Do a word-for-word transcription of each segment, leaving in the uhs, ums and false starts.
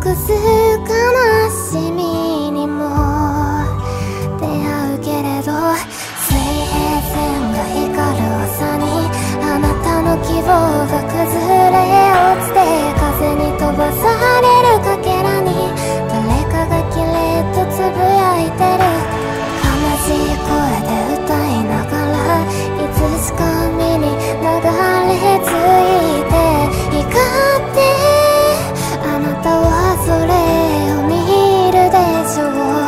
隠す悲しみにも出会うけれど、水平線が光る朝にあなたの希望が崩れ落ちて、風に飛ばされるかけらに誰かがキレッとつぶやいてる。悲しい声で歌いながらいつしか目に流れ着いて、光ってあなたはそれを見るでしょう。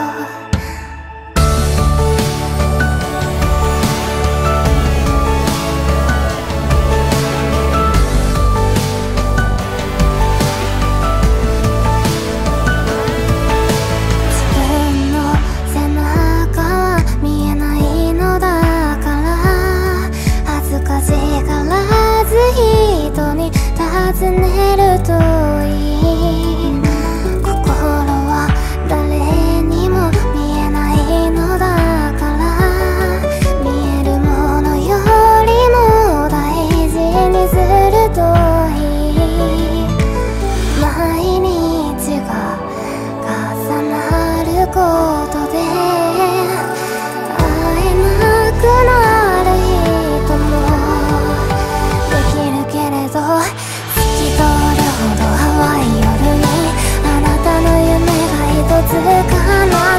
尋ねるといい。心は誰にも見えないのだから、見えるものよりも大事にするといい。毎日が重なることで会えなくなる人もできるけれど、通るほど淡い夜にあなたの夢が一つ叶って、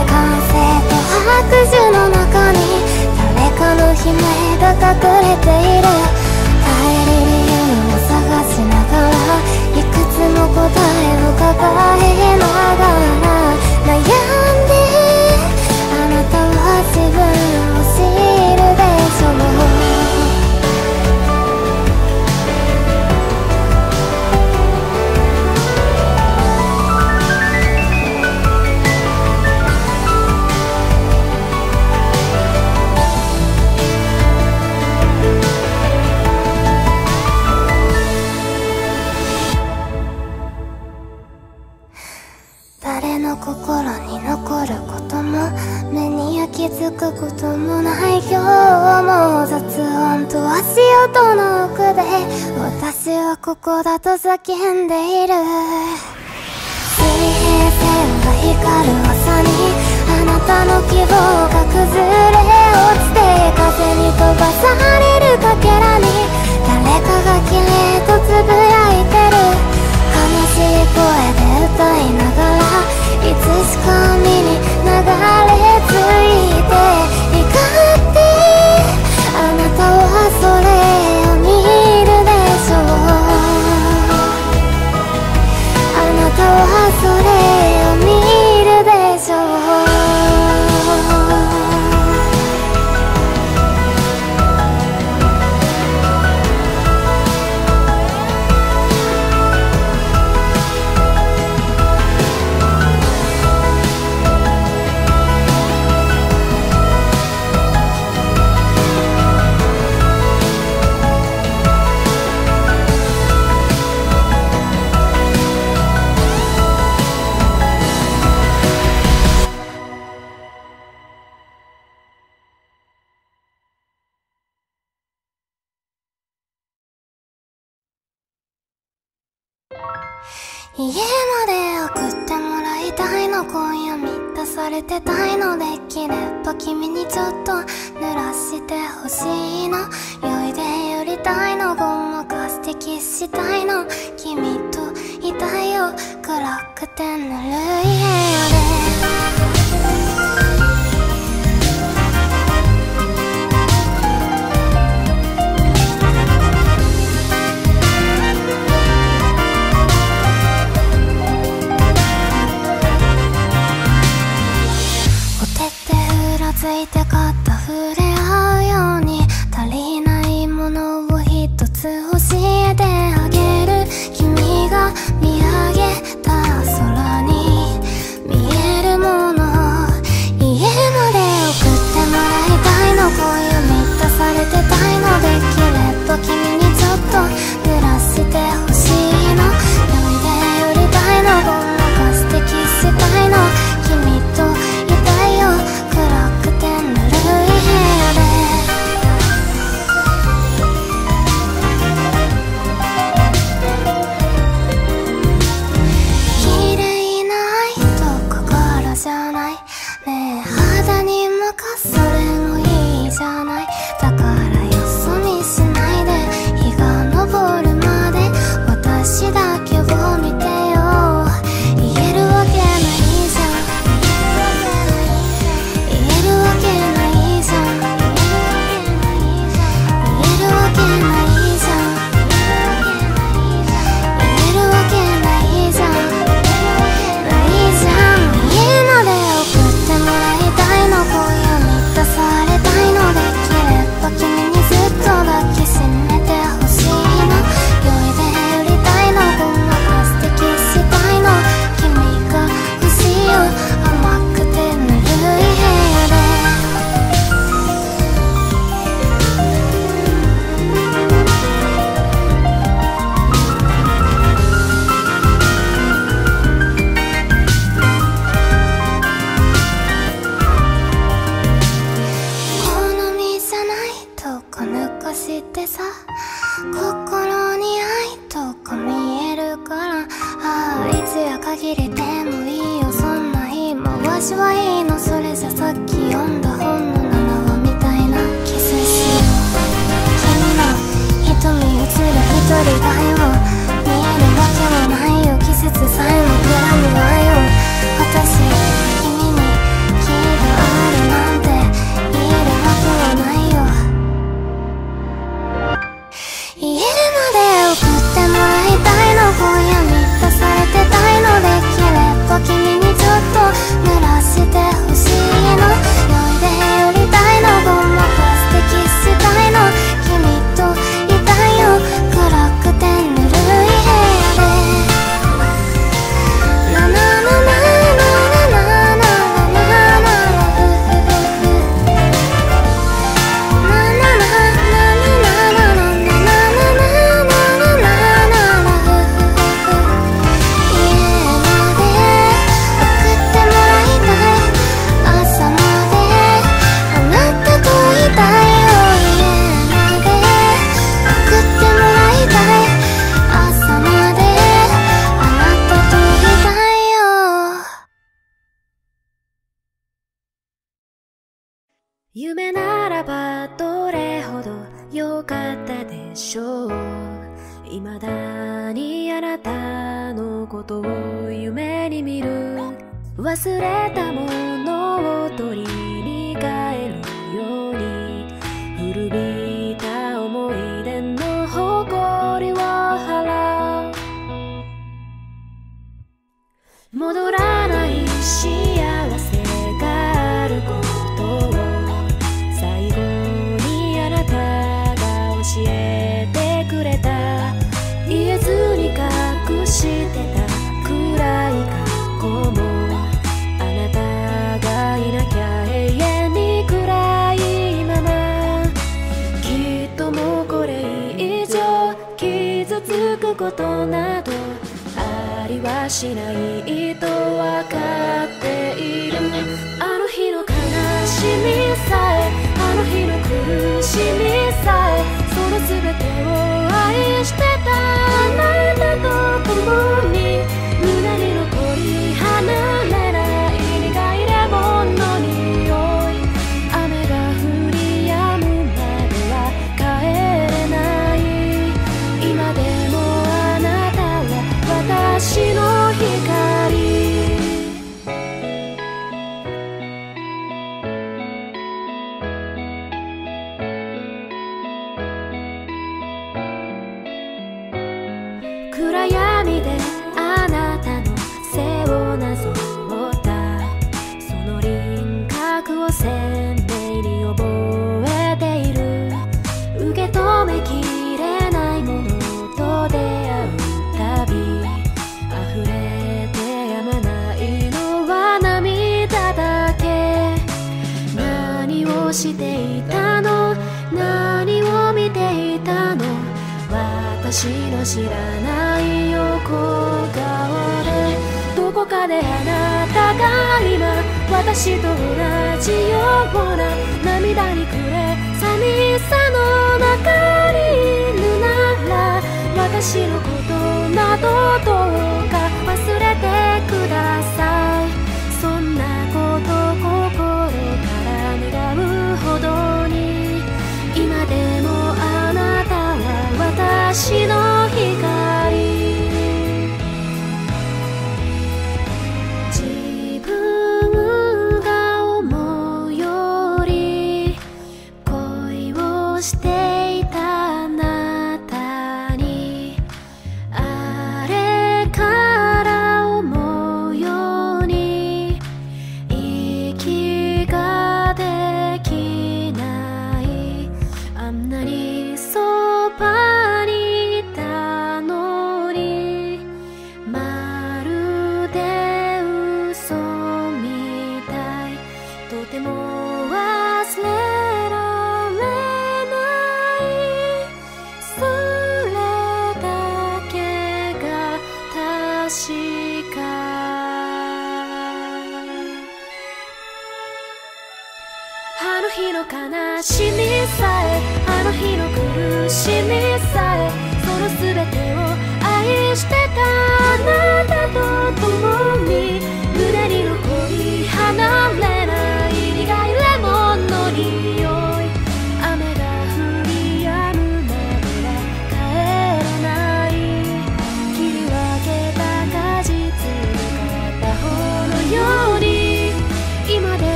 歓声と拍手の中に誰かの悲鳴が隠れている。耐える理由を探しながらいくつも答えを抱えながら悩んで、あなたは自分を知るでしょう。誰の心に残ることも目に焼き付くこともない今日も、雑音と足音の奥で私はここだと叫んでいる。水平線が光る朝にあなたの希望が崩れ落ちて、風に飛ばされるかけらに誰かがキレッとつぶやいてる。悲しい声で歌いながらいつしか目に流れ着いて、光ってあなたはそれを見るでしょう。あなたはそれを見るでしょう。家まで送ってもらいたいの、今夜満たされてたいの、できれば君にちょっと濡らしてほしいの。酔いで寄りたいの、ごまかしてキスしたいの、君といたいよ暗くてぬるい部屋で。ついて肩触れ合うように足りないものを一つ教えてあげる。君が見上げた空に見え限りでもいいよ、そんな言い回しはいいの。それじゃさっき読んだ本のななわみたいなキスしよう。君の瞳映る一人だよ、見えるわけもないよ、季節さえもグラムはよ。私君に気があるなんて言えるわけはないよ。言えるまで送ってもらいたいの、今夜満たされてたいの。できれば君にちょっと濡らしてほしいの。酔いで寄りたいの、ごまかしてキスしたいの。君といたいよ、暗くてぬるい部屋で。なななななななななななふふふふななななななななな夢ならばどれほど良かったでしょう。未だにあなたのことを夢に見る。忘れたものを取りに帰るように、古びた思い出の誇りを払う。戻らない幸せがあることを最後にあなたが教えてくれた。言えずに隠してた暗い過去も、あなたがいなきゃ永遠に暗いまま。きっともうこれ以上傷つくことなどありはしないとわかっている。あの日の悲しみさえ、あの日の苦しみさえ、その全てを愛してたあなたと共に、胸に残り離れない苦いレモンの匂い。雨が降り止むまでは帰れない。今でもあなたは私の光。暗闇であなたの背をなぞったその輪郭を鮮明に覚えている。受け止めきれないものと出会うたび、溢れてやまないのは涙だけ。何をしていたの、何を見ていたの、私の知らない横顔で。どこかであなたが今私と同じような涙に暮れ寂しさの中にいるなら、私のことなどどうか忘れてください。そんなこと心から願うほどに、今でもあなたは私の光。自分が思うより恋をしていたあなたに、あれから思うように息ができない。あんなにそばにいたのに、まるで嘘みたい。とても忘れられない。それだけが確か。あの日の悲しみさえ、あの日の苦しみさえ、その全てを愛してたあなたと共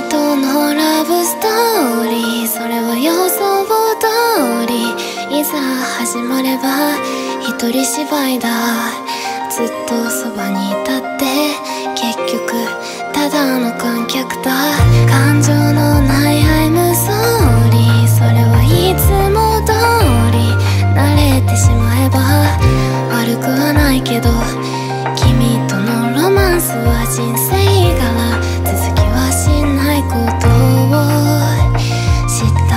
とのラブストーリー、それは予想通り、いざ始まれば一人芝居だ。ずっとそばにいたって結局ただの観客だ。感情のない I'm sorry、 それはいつも通り、慣れてしまえば悪くはないけど、君とのロマンスは人生柄、続きはしないことを知った。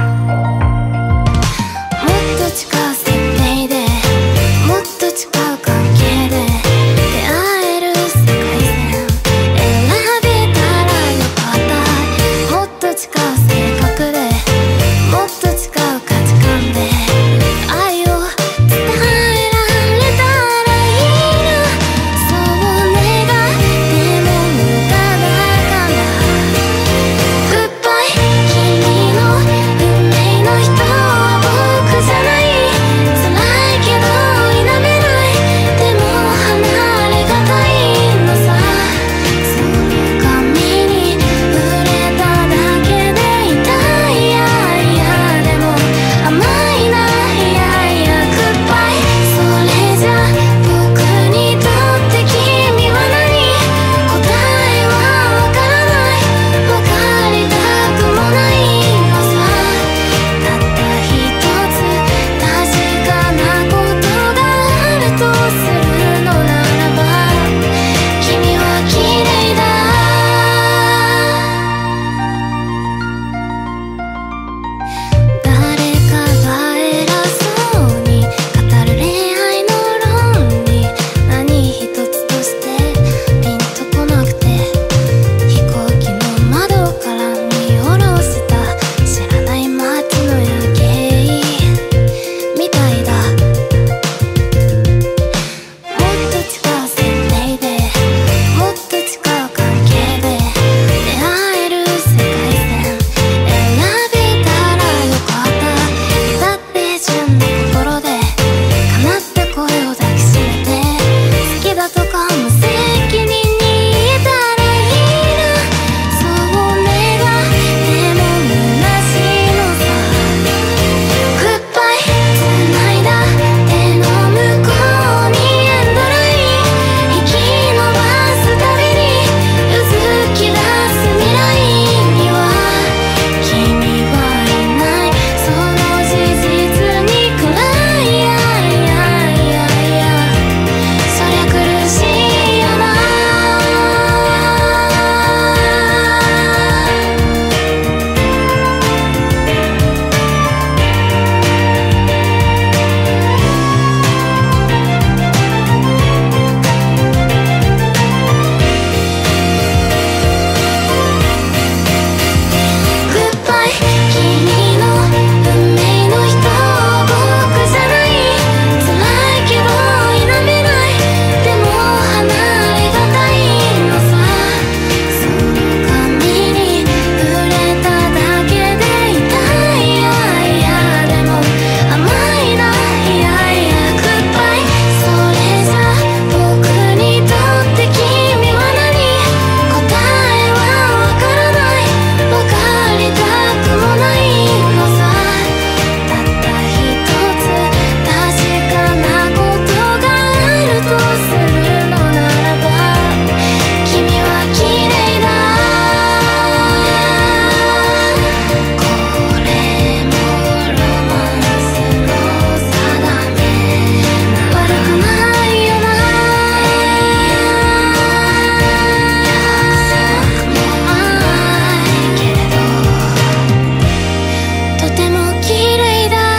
もっと近い設定で、もっと近い関係で出会える世界線選べたらよかった。もっと近い性格で、もっと近い価値観で愛を伝えられたらいいな。そう願っても無駄だから。グッバイ、君の運命の人は僕じゃない。辛いけど否めない、でも離れがたいのさ。その髪に触れただけで痛い、いやいやでも甘いな、いやいやグッバイ。それじゃ僕にとって君は何？答えはわからない、わかりたくもないのさ。たった一つ確かなことがあるとするのならば、君は綺麗だ。誰かが偉そうに語る恋愛の論理、何一つとしてピンとこなくて、飛行機の窓から見下ろした知らない街の夜景みたいだ。もっと近い設定で、もっと近い関係で出会える世界線選べたらよかった。至って純な心で叶った声を抱きしめて、好きだとか無責任に言えたらいいな。そう願っても虚しいのさ。グッバイ、繋いだ手の向こうにエンドライン、引き伸ばすたびにうずき出す未来には君はいない。その事実に暗い、いやいやいやいや、そりゃ苦しいよな。グッバイ、君の運命の人は僕じゃない。辛いけど否めない、でも離れがたいのさ。その髪に触れただけで痛い、いやいやでも甘いな、いやいやグッバイ。それじゃ僕にとって君は何？答えはわからない、わかりたくもないのさ。たった一つ確かなことがあるとするのならば、君は綺麗だ。これもロマンスの定め、悪くないよな。約束もないけれど、とても綺麗だ。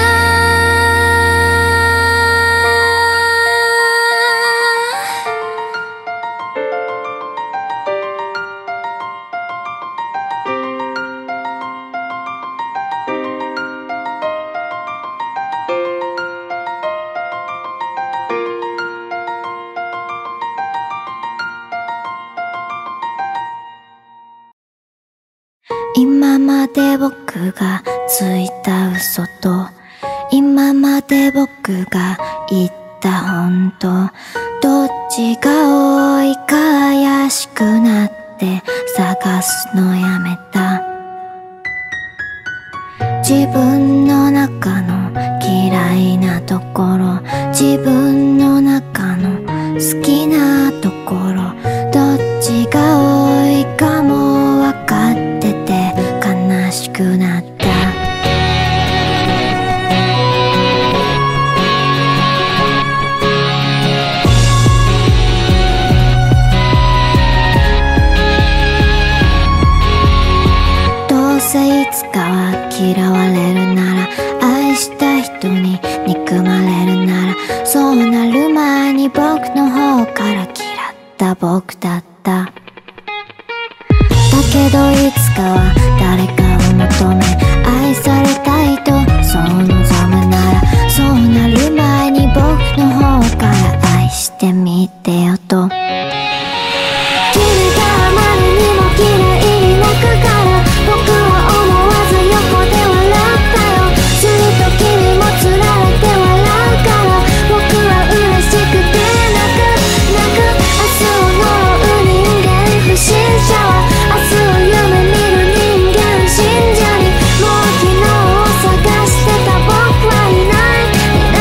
今まで僕がついた嘘と、今まで僕が言った本当、どっちが多いか怪しくなって探すのやめた。自分の中の嫌いなところ、自分の中の好きなところ、どっちが多いかも分かってて悲しくなった。どうせいつかは嫌われるなら、愛した人に憎まれるなら、そうなる前に僕の方から嫌った僕だった。だけどいつかは誰かを求め、愛されたいとそう望むなら、そうなる前に僕の方から愛してみてよと。君があまりにも綺麗に泣くから、僕は思わず横で笑ったよ。すると君もつられて笑うから、僕は嬉しくて泣く泣く。明日を呪う人間不審者は、明日を夢見る人間信者に、もう昨日を探してた僕はいないいない。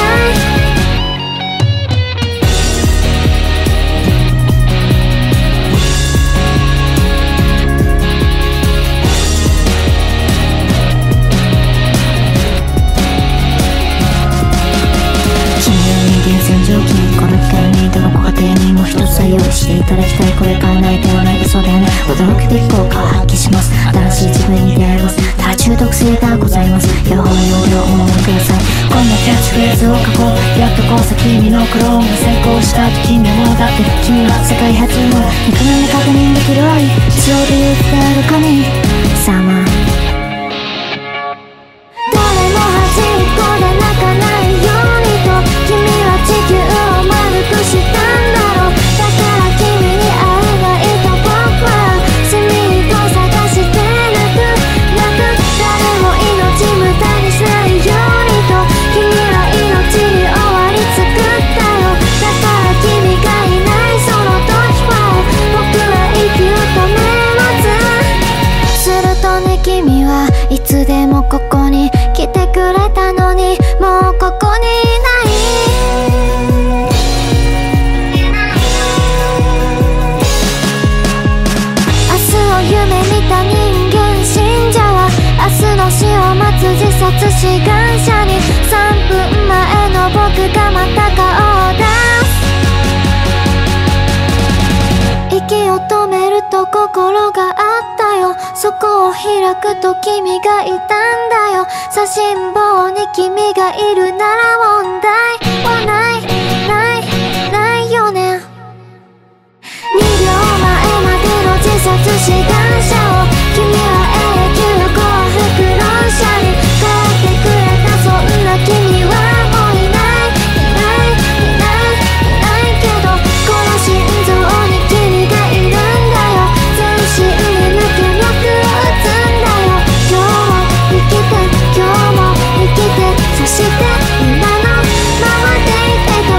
戦場機にこの機会にどのご家庭にも一つは用意していただきたい。これから泣いてはないそうだよね。驚くべき効果を発揮します。新しい自分に出会います。ただ中毒性がございます。両方用量お守りください。こんなキャッチフレーズを書こう。やっとこうさ君のクローンが成功したと君はもうだって、君は世界初の肉眼で確認できる愛、必要で言ってある神様。誰も端っこで泣かないようにと、君は地球を丸くしたんだろう。だから君に会えないと僕はスミート探して泣く泣く。誰も命無駄にしないようにと、君は命に終わり作ったよ。だから君がいないその時は僕は息を止めます。するとね、君はいつでもここに来てくれたのに、もうここにいない。明日を夢見た人間信者は、明日の死を待つ自殺志願者に、さんぷんまえの僕がまた顔を出す。息を止めると心があったよ。そこを開くと君がいたんだよ。写真簿に君がいるなら問題はないないないよね。にびょうまえまでの自殺志願者を、君は永久幸福論者に変えてくれた。そんな君はもういないいないいないいないけど、この心臓に君がいるんだよ。全身に抜け脈を打つんだよ。今日も生きて今日も生きて、そして今のままでいてと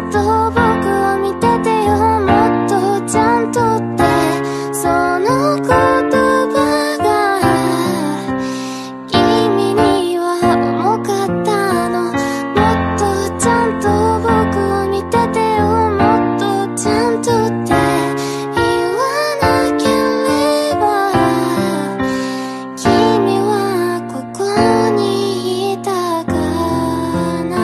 っと僕を見ててよ、もっとちゃんとってその言葉が君には重かったの。もっとちゃんと僕を見ててよ、もっとちゃんとって言わなければ君はここにいたかな。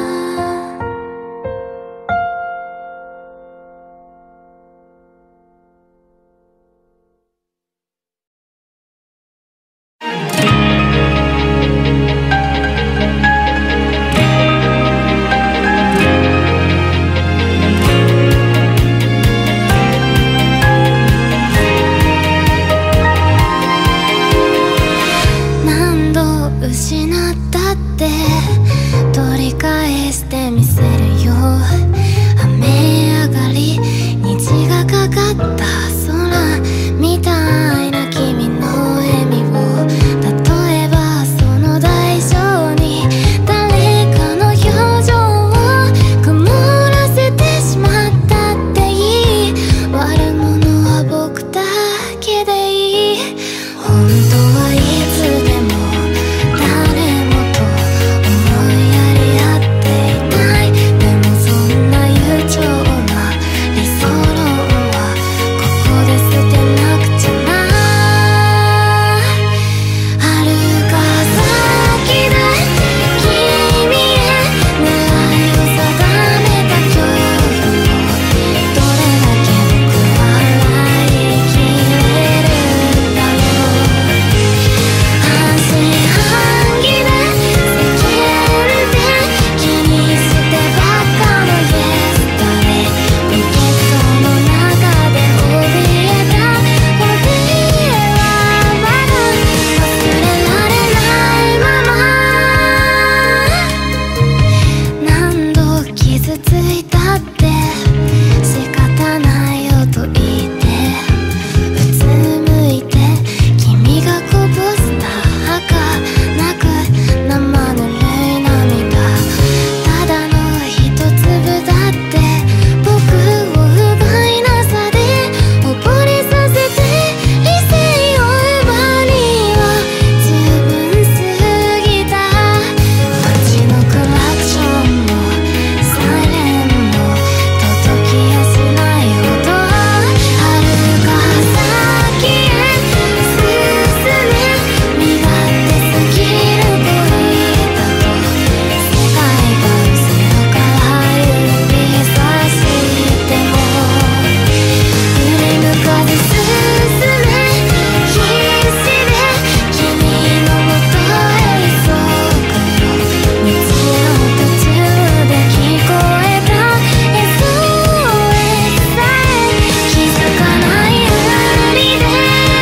何度失ったって取り返してみせるよ。雨上がり虹がかかった空みたいな君の笑みを、例えばその代償に誰かの表情を曇らせてしまったっていい。悪者は僕だけでいい。本当はいつでも誰もと思いやり合っていない。でもそんな悠長な理想論はここで捨てなくちゃな。遥か先で君へ狙いを定めた恐怖をどれだけ僕は笑いきれるんだろう。半信半疑で世間で気にしてばっかのイエスタデイ、ポケットの中で怯えたこの手はまだ忘れられないまま。何度傷ついたって仕方ないよと言ってうつむいて君がこぼした儚く生ぬるい涙、ただの一粒だって僕を不甲斐なさで溺れさせて理性を奪うには十分すぎた。街のクラクションもサイレンも届きやしないほど遥か先へ進め、身勝手すぎる恋だと世界が後ろから指さしても振り向かず進め、必死で君のもとへ急ぐよ。道の途中で聞こえた エスオーエス さえ気づかないふりで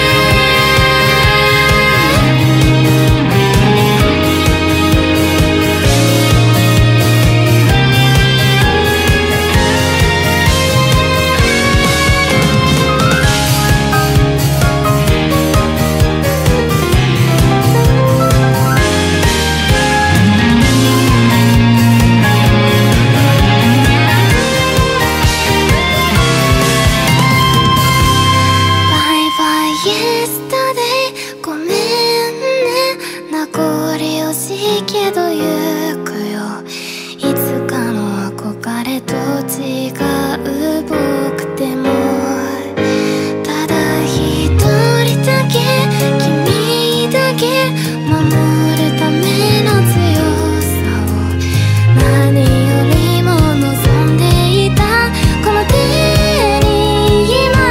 バイバイイエスタデイ、ごめんね名残惜しいけど行くよ。いつかの憧れと違う僕でもただ一人だけ君だけ守るための強さを何よりも望んでいたこの手に今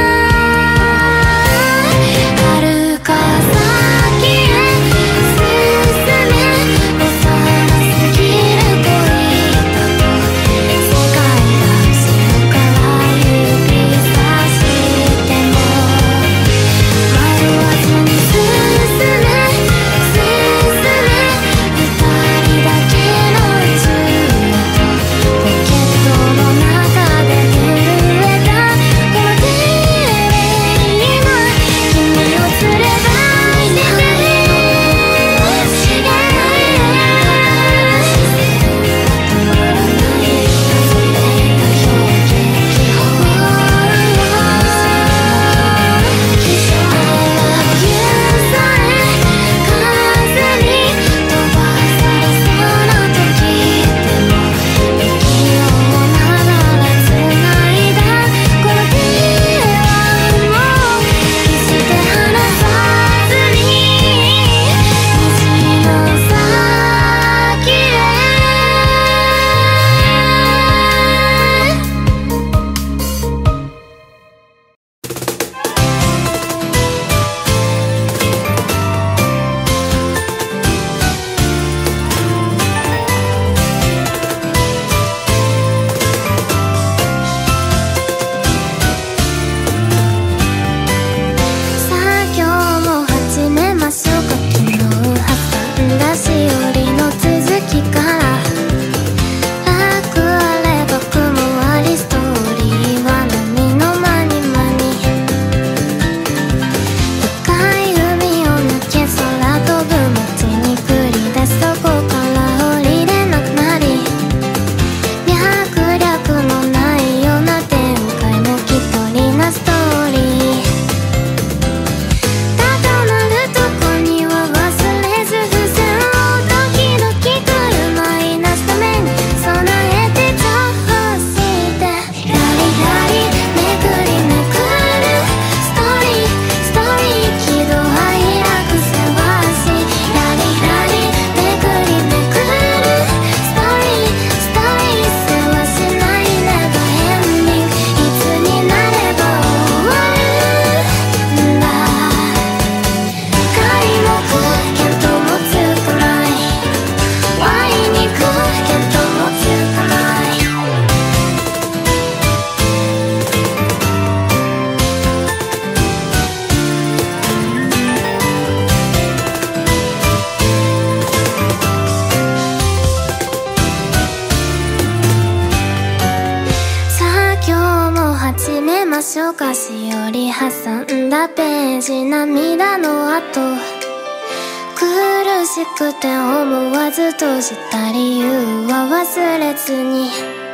遥か先へ進め幼すぎの菓子より挟んだページ、涙の跡、苦しくて思わず閉じた理由は忘れずに、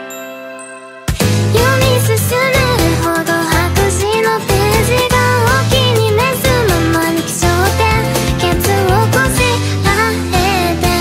読み進めるほど白紙のページがお気に召すままに気象点ケツをこしらえて、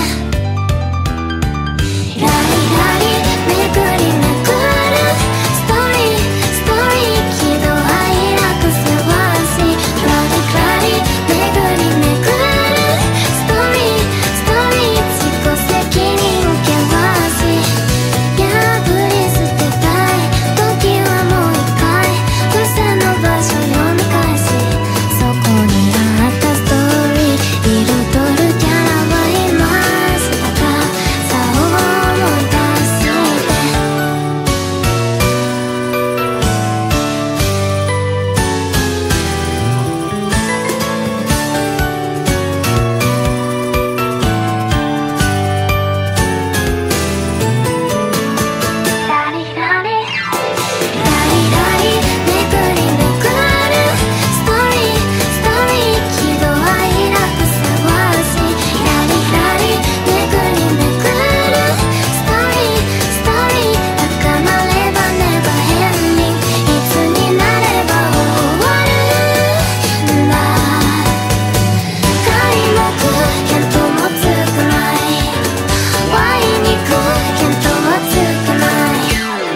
ラリラリめくりめくるストーリーストーリー、喜怒哀楽せわしい、ラリラリめくりめくるストーリーストーリー、自己責任険しい、破り捨てたい時はもう一回付箋の場所読み返し、そこにあったストーリー彩るキャラはいましたか、さあ思い出してラリラリラリラリめくりめくるストーリーストーリー、喜怒哀楽せわしい、ラリラリめくりめくるストーリーストーリー、高まればねば変にいつになれば終わるんだ、開幕見当もつかない、ワイにく見当もつかない、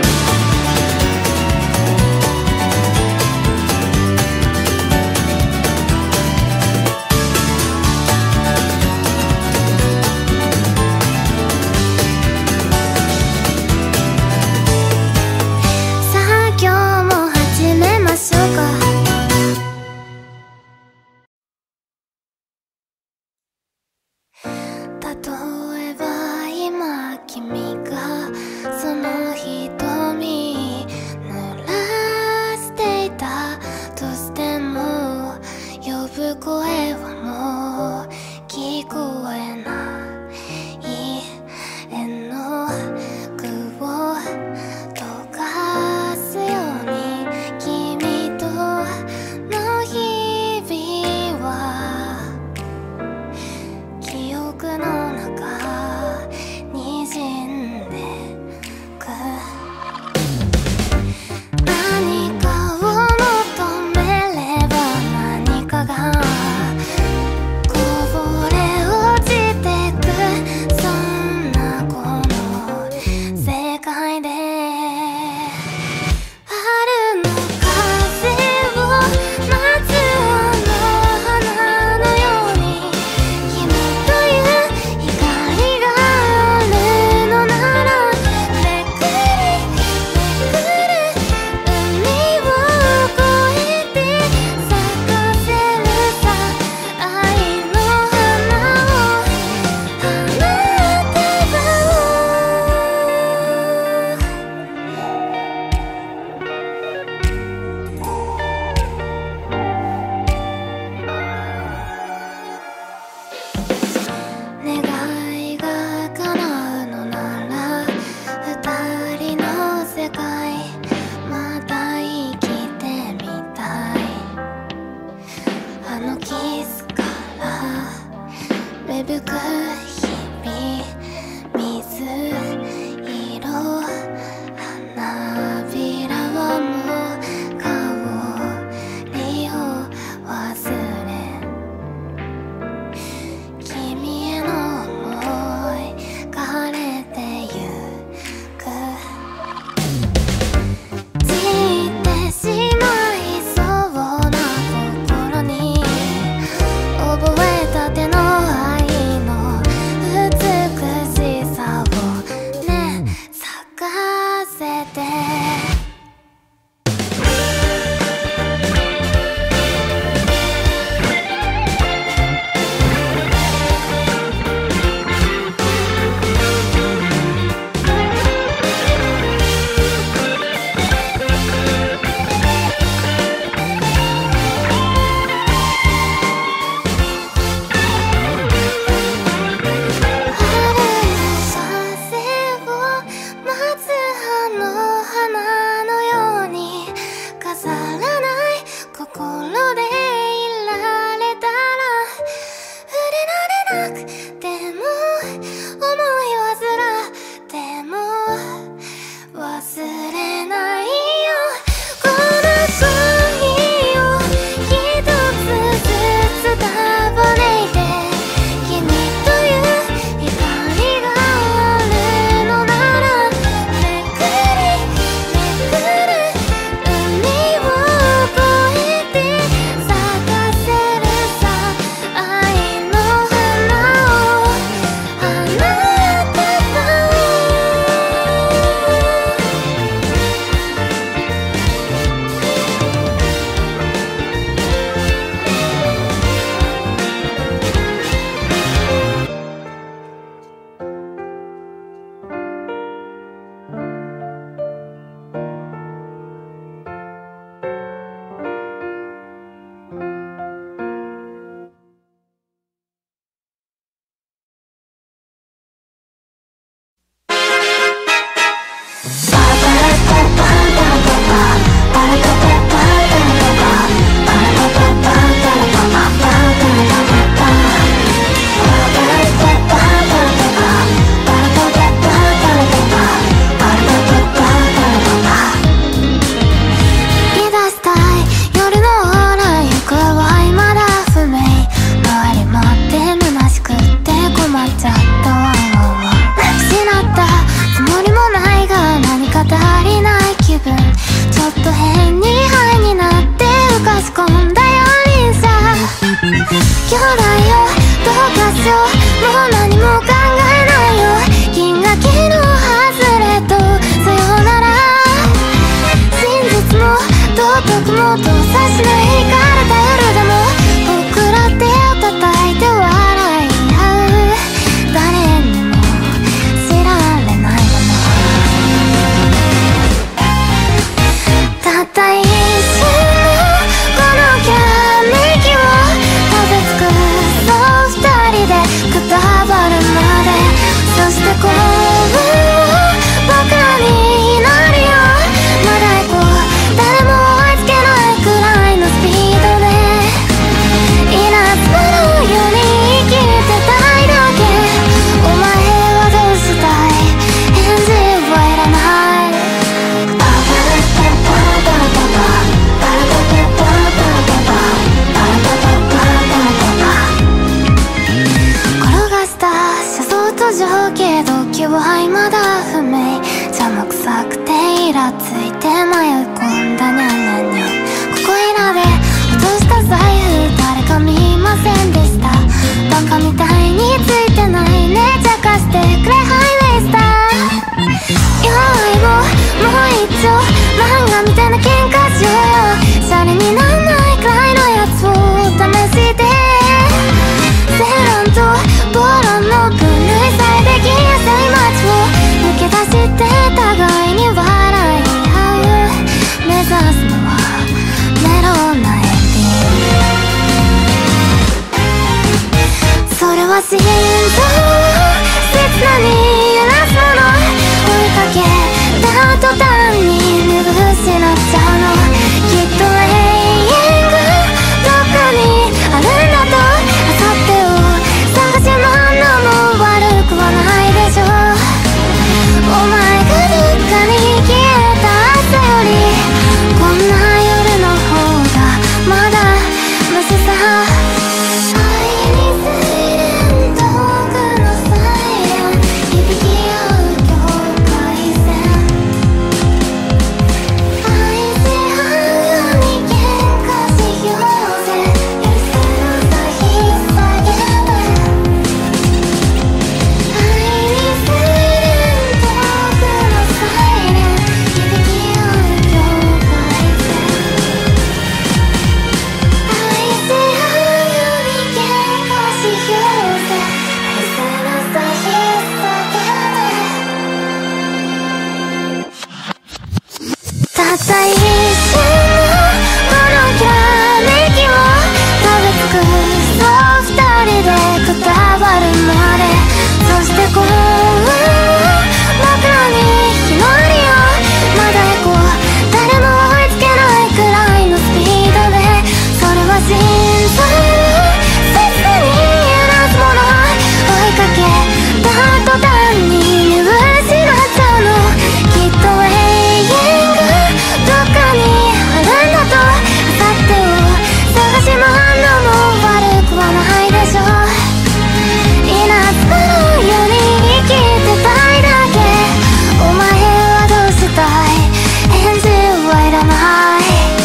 さあ今日も始めましょうか。例えば今君がその瞳濡らしていたとしても、呼ぶ声はもう聞こえない、絵の具を溶かすように君との日々は記憶の中にじん幸運を僕らになるよ。まだ行こう、誰も追いつけないくらいのスピードで稲妻のように生きてたいだけ。お前はどうしたい？返事はいらない。転がした車窓と情景、動機は未だ不明。邪魔くさくてイラついて迷い込んだニャンニャンニャン。ここいらで落とした財布誰か見ませんでした？バカみたいについてないね、茶化してくれハイウェイスター。弱いももう一丁漫画みたいな喧嘩しようよ。シャレになんないくらいのやつを試して、セロンとボロンの分類されできやすい街を抜け出して互いに笑い合う。目指すのはメロンなエンディング。それは心臓を切なに揺らすもの。追いかけた途端に見失っちゃうの。きっと永遠がどっかにあるんだと。あさってを探し回るのも悪くはないでしょう。お前がどっかに消えた朝よりこんな夜の方がまだマシさ。愛にサイレント、遠くのサイレン響き合う境界線。愛し合うように喧嘩しようぜ。許せるさ引っ提げて。愛にサイレント、遠くのサイレン響き合う境界線。愛し合うように喧嘩しようぜ。許せるさ引っ提げて。たった一瞬のこのきらめきを食べ尽くそう二人でくたばるまで。そして幸運を僕らに日のありよ。まだ行こう、誰も追いつけないくらいのスピードで。それは心臓を切に揺らすもの。追いかけた途端に見失っちゃうの。きっと永遠がどっかにあるんだと。あさってを探し回るのも悪くはないでしょう。稲妻のように生きてたいだけ。お前はどうしたい？返事はいらない。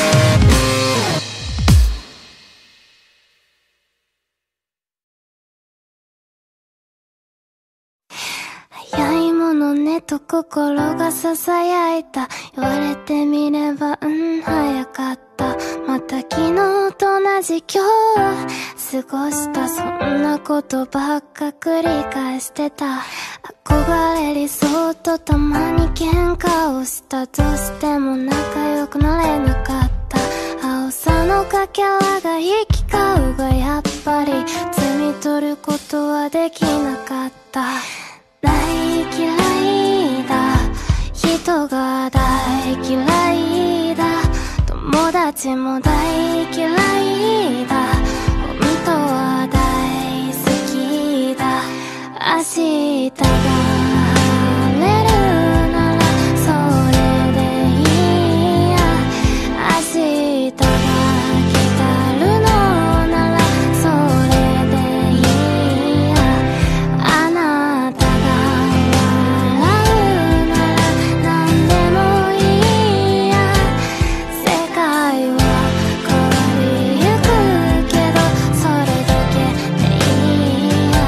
早いものねと心がささやいた。言われてみればうん早かった。また昨日と同じ今日過ごした。そんなことばっか繰り返してた。憧れ理想とたまに喧嘩をした。どうしても仲良くなれなかった。青さのかけらが行き交うがやっぱり摘み取ることはできなかった。大嫌いだ、人が大嫌いだ、友達も大嫌いだ、本当は大好きだ。明日が晴れるならそれでいいや。明日が来たるのならそれでいいや。あなたが笑うなら何でもいいや。世界は変わりゆくけどそれだけでいいや。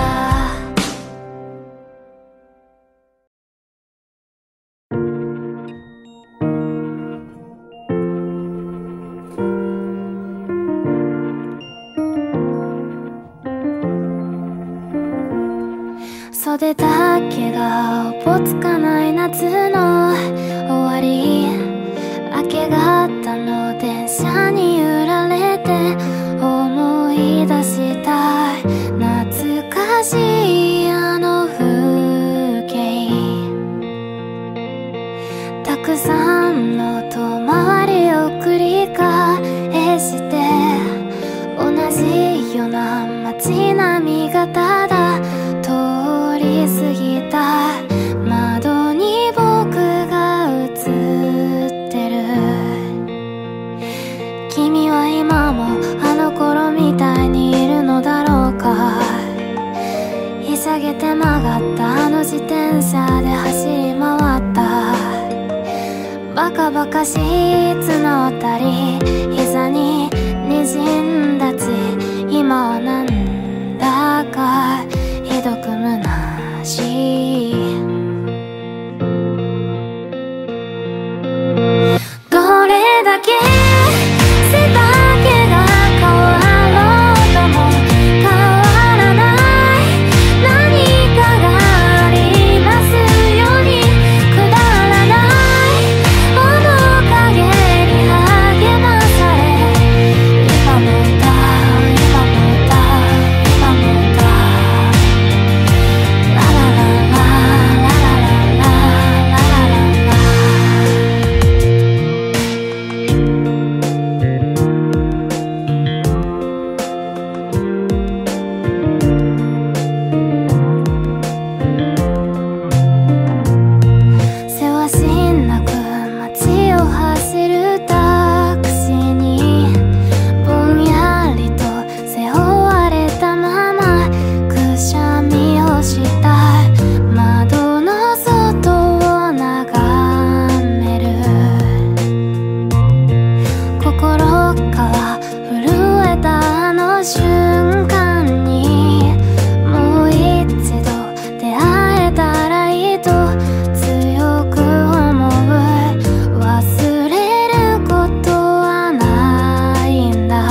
袖だけがおぼつかない夏の終わり。明け方の電車に揺られて思い出したい。懐かしいあの風景。 かばかし募ったり膝に滲んだ血、今はなんだかひどく虚しい。どれだけ背丈が変わろうとも変わらない何かがありますように、くだらない面影に励まされ、今も歌う今も歌う今も歌う、ラララララララララララ。せわしなく街を走るタクシーにぼんやりと背負われたままくしゃみをした窓の外を眺める。心から震えたあの瞬間にもう一度出会えたらいいと強く思う。忘れることはないんだ。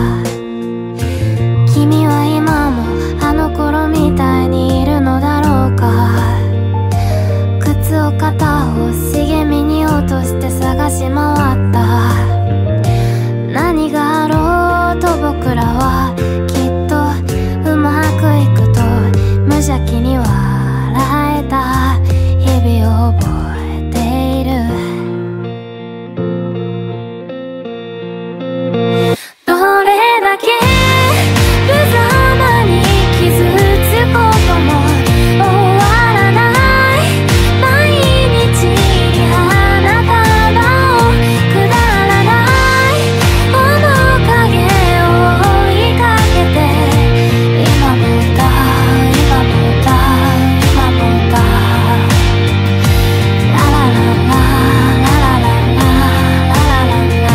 君は今もあの頃みたいにいるのだろうか。靴を片方茂みに落として探し回った。何があろうと僕らはきっとうまくいくと無邪気に笑えた日々を覚えている。どれだけ無様に傷つくことも終わらない毎日に花束をくだらない面影を追いかけて、今も歌う今も歌う今も歌う、ララララララララララララ。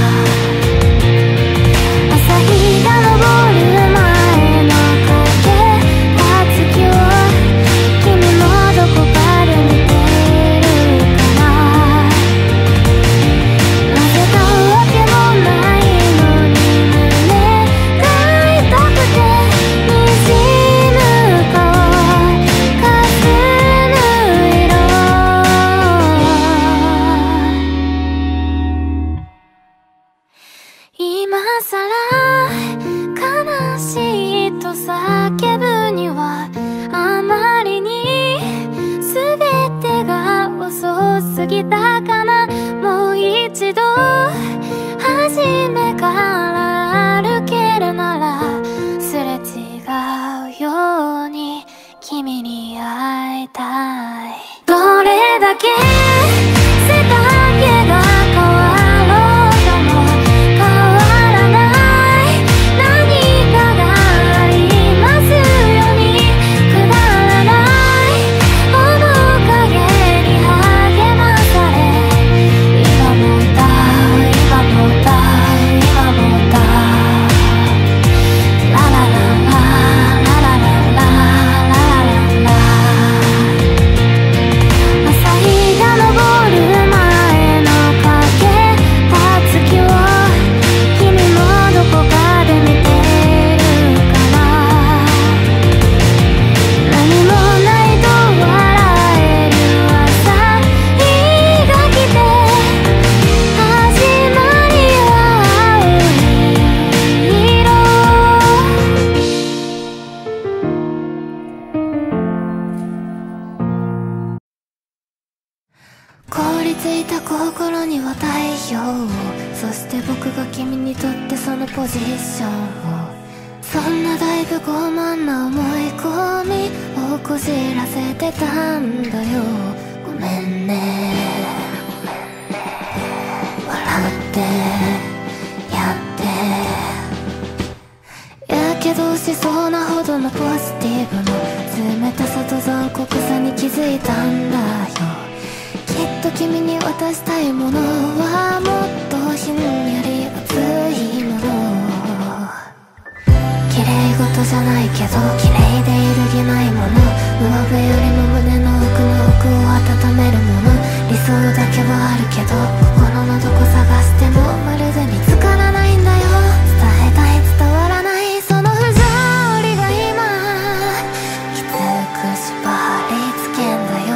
朝日が昇る前の影たつきを君もどこかで見ているかな。なぜかわけもないのに胸が痛くて滲む顔かすむ色、今さら悲しいと叫ぶにはあまりに全てが遅すぎたかな。もう一度初めから歩けるならすれ違うように君に会いたい。どれだけ背丈が変わろうとも変わらない何かがありますように、くだらない面影に励まされ、今も歌う今も歌う今も歌う、ラララララララララララ。朝日が昇る前の影たつきを君もどこかで見ているかな。何もないと笑える朝日が来て、始まりは青い色。凍りついた心には太陽を、そして僕が君にとってそのポジションを。そんなだいぶ傲慢な思い込みをこじらせてたんだよ。ごめんね。笑ってやってやけどしそうなほどのポジティブの冷たさと残酷さに気づいたんだよ。きっと君に渡したいものはもっとひんやり熱いもの。綺麗事じゃないけど綺麗で揺るぎないもの。上辺よりも胸の奥の奥を温めるもの。理想だけはあるけど心のどこ探してもまるで見つからないんだよ。伝えたい伝わらないその不条理が今きつく縛り付けんだよ。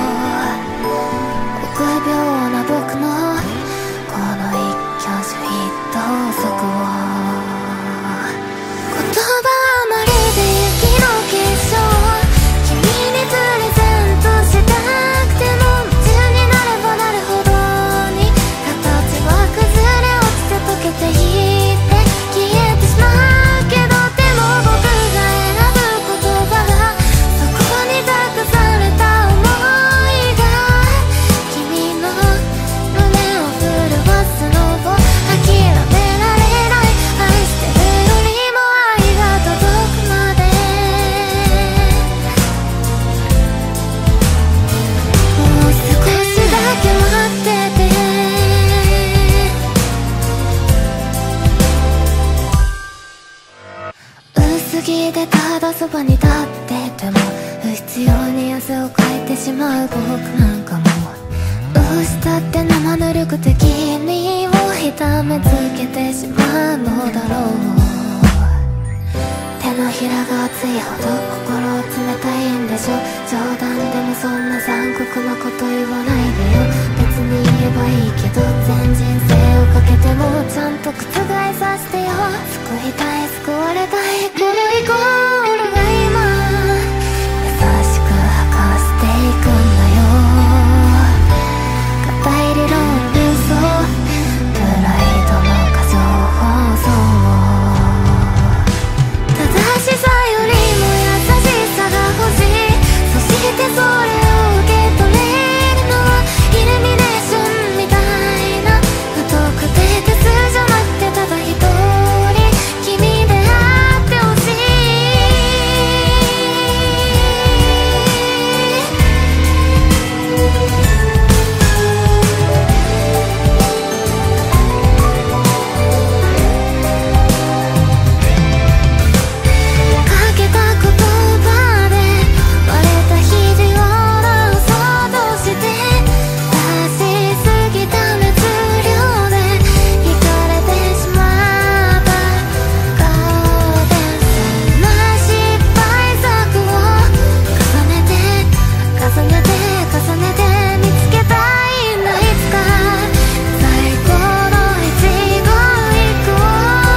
臆病な僕のこの一挙手一投足を。言葉はまるで雪の結晶。君にプレゼントしたくても夢中になればなるほどに形は崩れ落ちて溶けていって消えてしまうけど、でも僕が選ぶ言葉がそこに託された想いが君の胸を震わすのを諦められない。愛してるよりも愛が届くまでもう少しだけ待ってて。薄着でただそばに立ってても不必要に汗をかいてしまう僕なんかも、どうしたって生ぬるくて君を痛めつけてしまうのだろう。手のひらが熱いほど心を冷たいんでしょ。冗談でもそんな残酷なこと言わないでよ。別に言えばいいけど全人生をかけてもちゃんと覆させてよ。救いたい救われたいこのイコールが今優しく吐かせていくんだよ。固い理論理想プライドの過剰放送。正しさよりも優しさが欲しい。そしてそれを受け取れるのはイルミネーションみたいな不特定多数じゃなくてただ一人君であってほしい。かけた言葉で割れた肘を直そうとして出しすぎた熱量で惹かれてしまった顔でそんな失敗作を重ねて重ねて重ねて見つけたいんだ。いつか最高の一期一会を。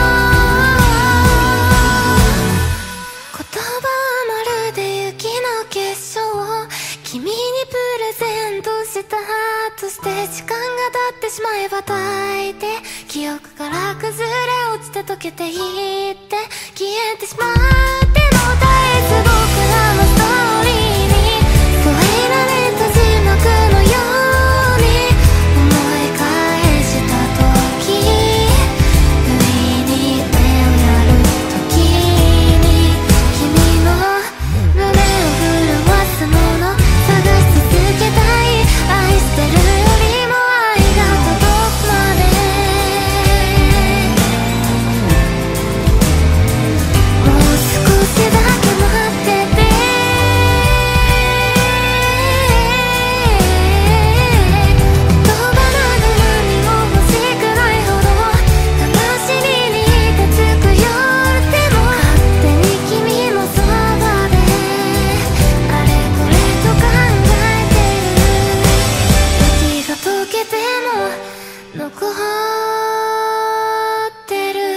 言葉はまるで雪の結晶。君にプレゼントしたとして時間が経ってしまえば大抵記憶から崩れ落ちて溶けていって消えてしまう。でも絶えず僕らのストーリーに添えられた字幕のように思い返した時、不意に目をやる時に君の胸を震わすもの探し続けたい。愛してるよりも愛が届くまでもう少しだけ待ってて。言葉など何も欲しくないほど悲しみにいてつく夜でも勝手に君のそばであれこれと考えてる。雪が溶けても残ってる。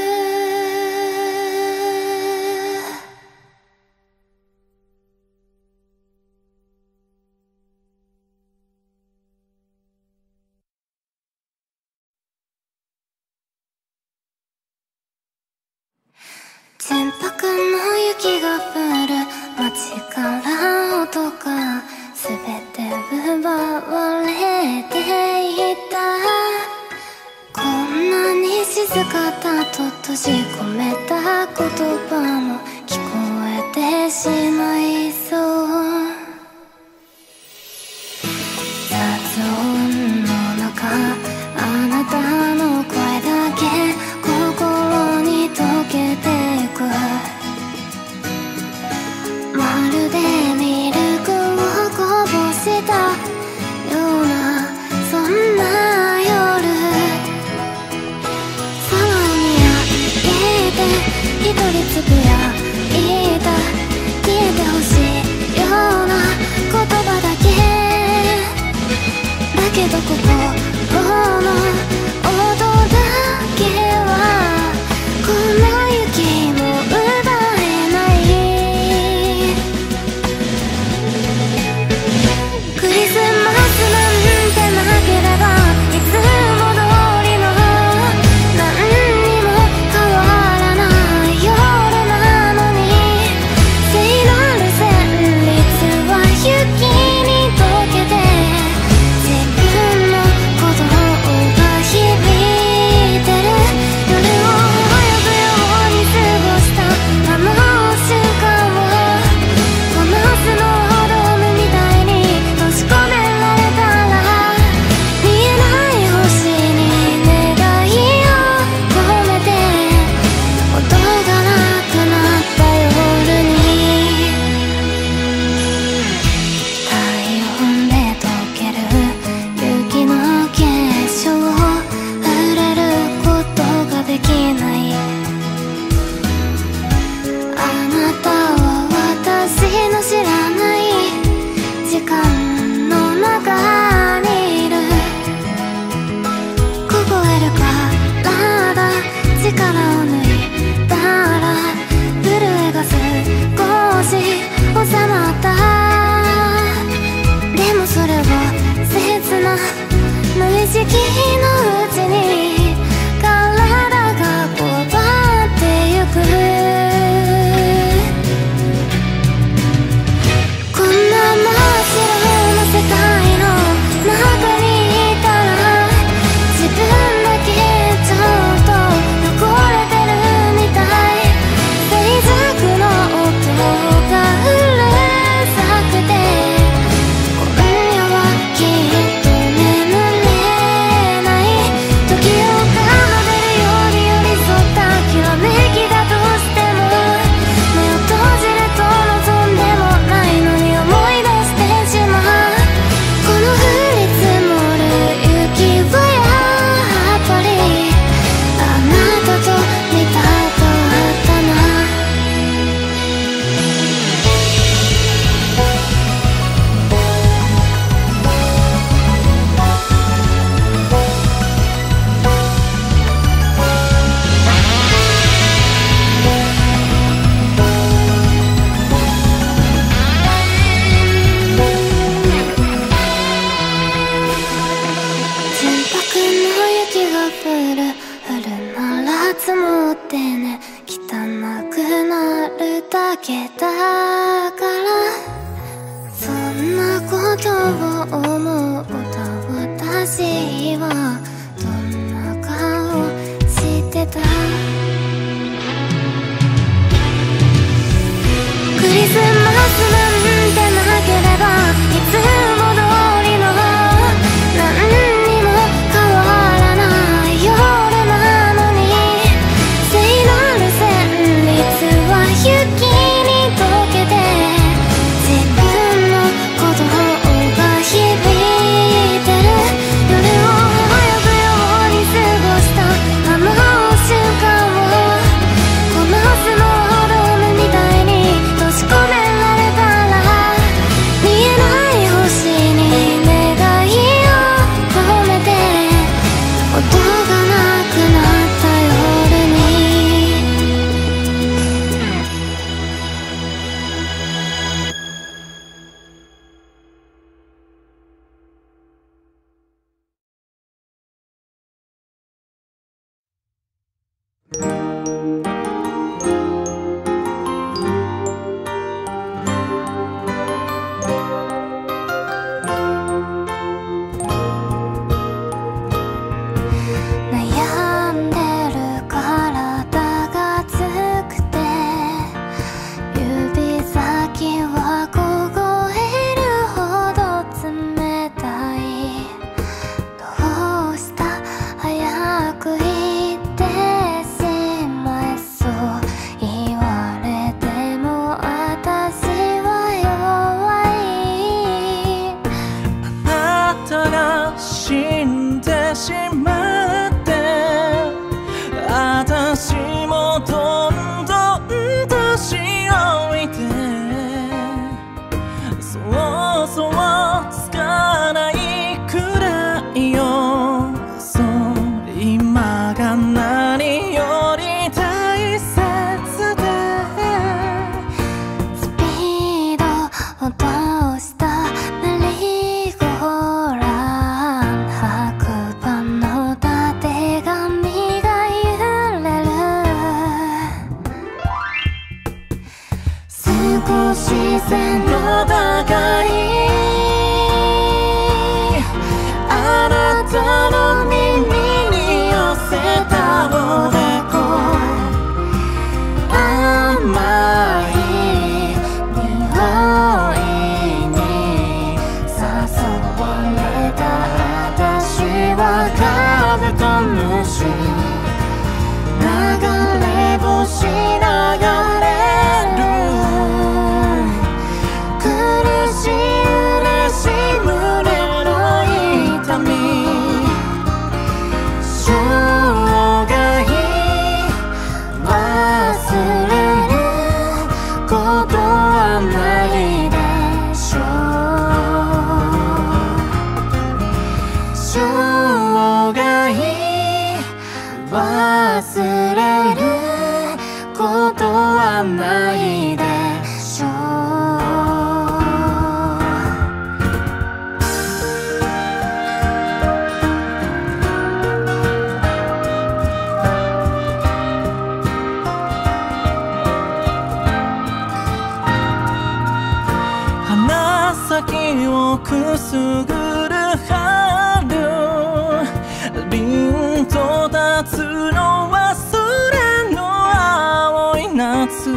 純白の雪が降る街から音が全て奪われていた。こんなに静かだと閉じ込めた言葉も聞こえてしまいそう。雑音想像つかないくらいよ。そう今が何より大切で、 スピード落としたメリーゴーラン、白馬のたてがみが揺れる。少し背の高いあなたの耳に寄せたおでこ、甘い匂いに誘われた私はカブトムシ、流れ星流れる、苦しい嬉しい胸の痛み、生涯忘れることはないでしょう。生涯忘れることはないでしょう。 鼻先をくすぐる春、凛と立つのは空の青い夏、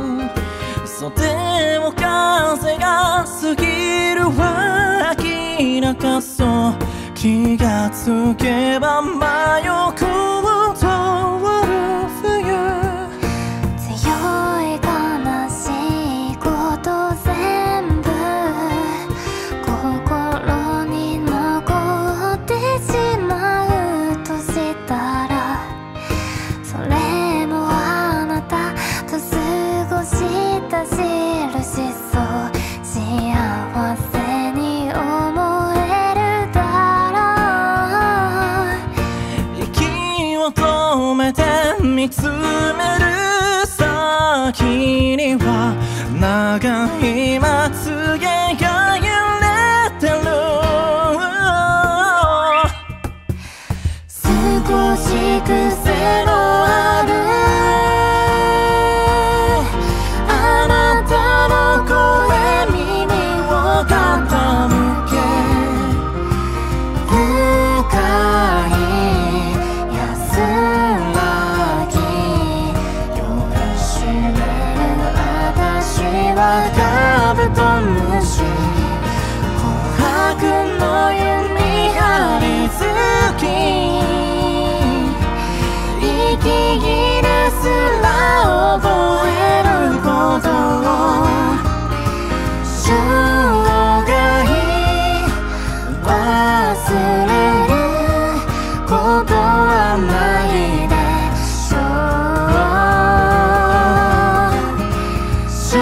袖を風が過ぎるわ明らかそう、気がつけば真横を通る冬、 強い悲しいこと全部心に残ってしまうとしたら、それもあなたと過ごした印、そう幸せに思えるだろう。 息を止めて見つめる先には長いまつげが揺れてる、 少し癖のあるあなたの声、耳を傾け、深い安らぎ酔いしれる私はカブトムシ、琥珀の弓張り付き、息切れすら覚えることを、生涯忘れることはないでしょう。生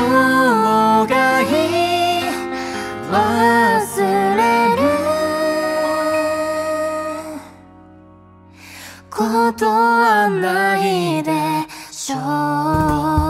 涯忘れることはないでしょう。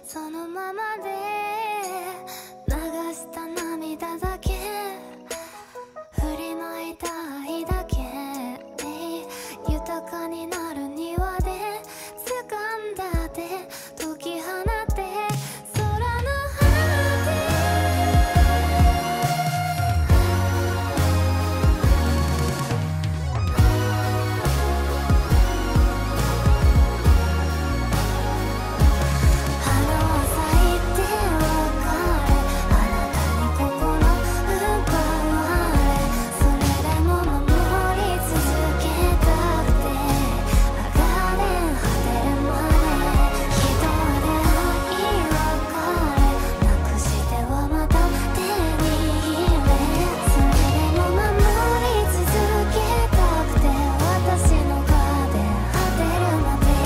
そのままで流した涙だけ振りまいた愛だけ豊かになる庭で掴んだ手解き放って空の果て花を咲いて別れあなたに心奪われそれでも守り続けたくてあがれ果てるまで一人で愛別れなくしてはまた手に入れそれでも守り続けたくて私のガーデン果てるまで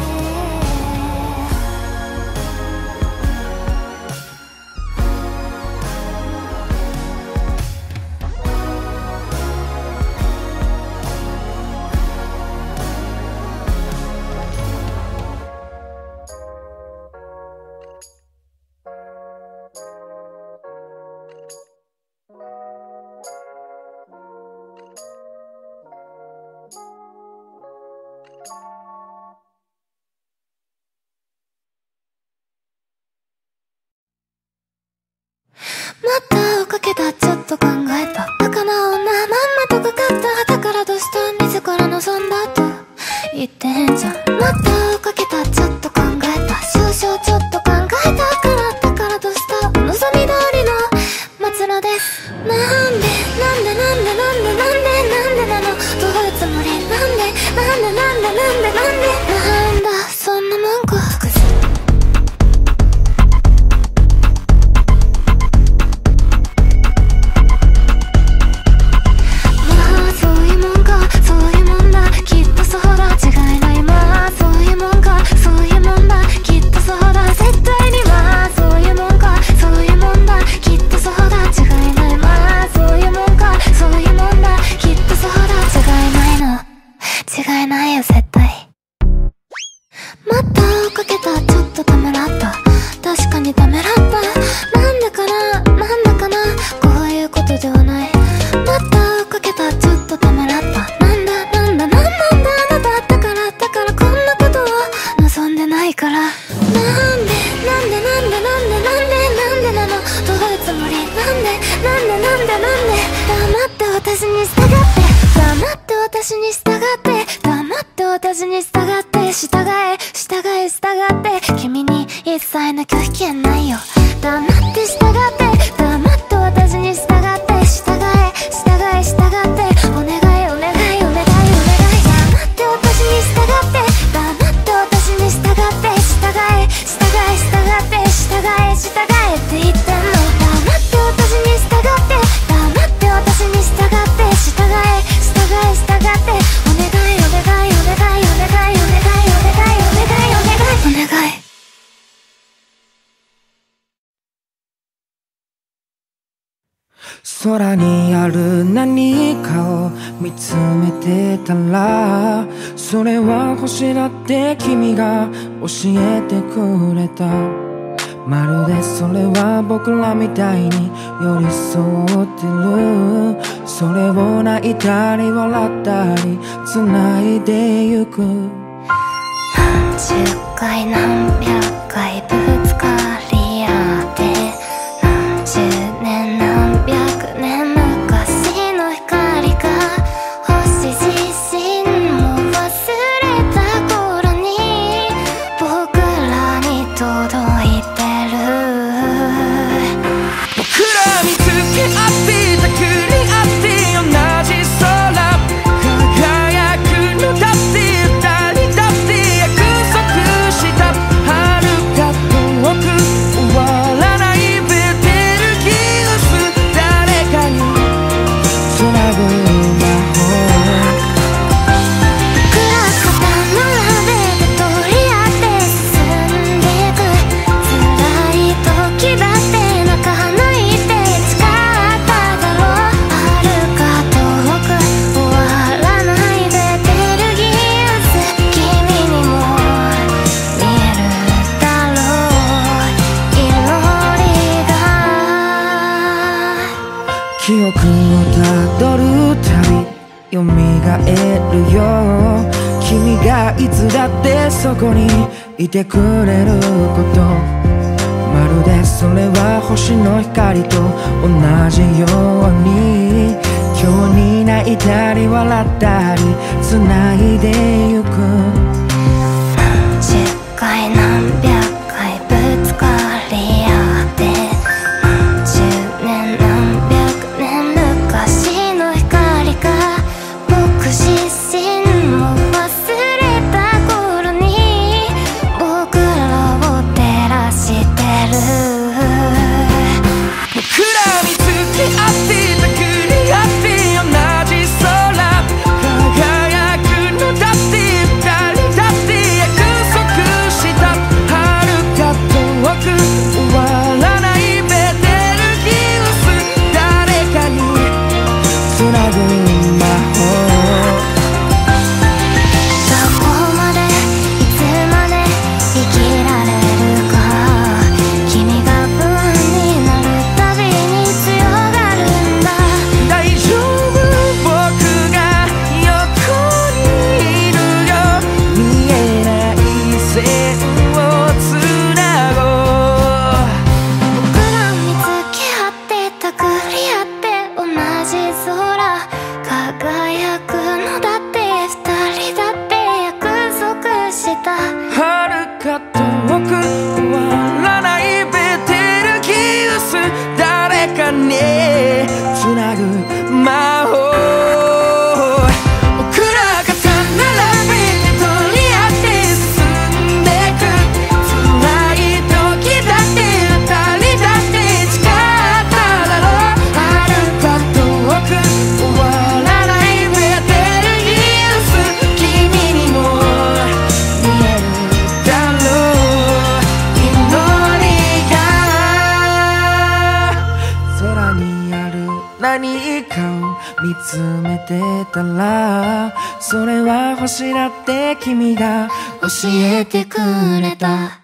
また追っかけたちょっと考えたバカな女まんまとかかっただからどうした自ら望んだと言ってへんじゃんまた追っかけたちょっと考えた少々ちょっと考えたからだからどうしたお望み通りの末路ですなんでなんでなんでなんでなんでなんでなのどういうつもりなんでなんでなんでなんでなんでなんだそんなもんか違いないよ絶対また追っかけたちょっとためらった確かにためらったなんでかななんだかなこういうことではないまた追っかけたちょっとためらったなんだなんだなんなんだあなただからだからこんなことを望んでないからなんでなんでなんでなんでなんでなんでなのどういうつもりなんでなんでなんでなんで黙って私に従って黙って私に従って黙って私に従って従え従え従って君に一切の拒否権ないよ黙って従って黙って私に従って従え従え従ってお願いお願いお願いお願い黙って私に従って黙って私に従って従え従え従って従え従えって言ってんの黙って私に従って黙って私に従って従え従え従ってお願いお願いお願いお願いお願いお願いお願いお願いお願い空にある何かを見つめてたらそれは星だって君が教えてくれたまるでそれは僕らみたいに寄り添ってるそれを泣いたり笑ったり繋いでゆく何十回何百回ぶつかり合って何十年何百年昔の光が星自身も忘れた頃に僕らに届いて僕ら見つけ合ってたくり合って同じ空輝くのだって二人だって約束したるよ。君がいつだってそこにいてくれること、まるでそれは星の光と同じように、今日に泣いたり笑ったり繋いでゆく。 何十回何百回ぶつかり合って、何十年何百年昔の光が僕自身も忘れた頃に僕らを照らしてる。 僕ら見つけ合ってたくり合って同じ空輝くのだって、二人だって約束した遥か遠く終わらないベテルギウス、誰かにつなぐ魔法。 どこまでいつまで生きられるか、君が不安になるたびに強がるんだ。 大丈夫、僕が横にいるよ。見えない線をつなごう。 僕ら見つけ合ってたくり合って同じ空輝くのだって、二人だって約束した。 遥か遠く終わらないベテルギウス、誰かにつなぐ魔法。僕らが並べて取り合って進んでく、辛い時だって二人だって誓っただろう。遥か遠く終わらないベテルギウス、君にも見えるだろう。祈りが空にある何かを見つめてたら、それは星だって君が教えてくれた。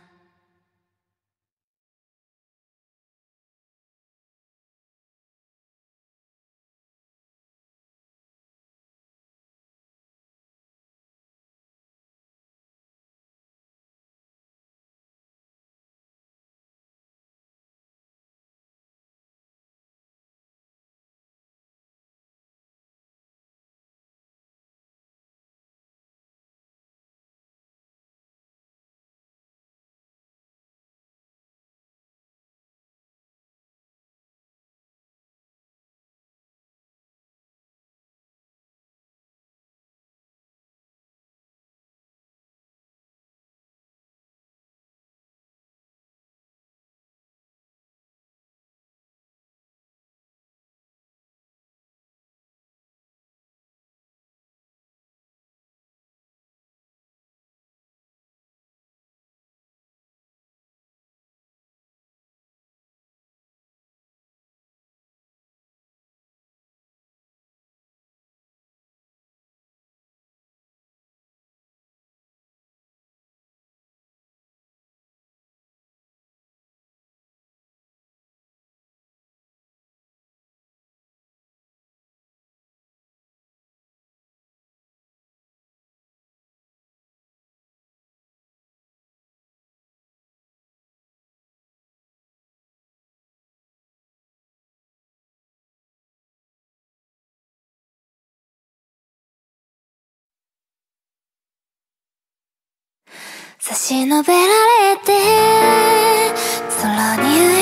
差し伸べられて空に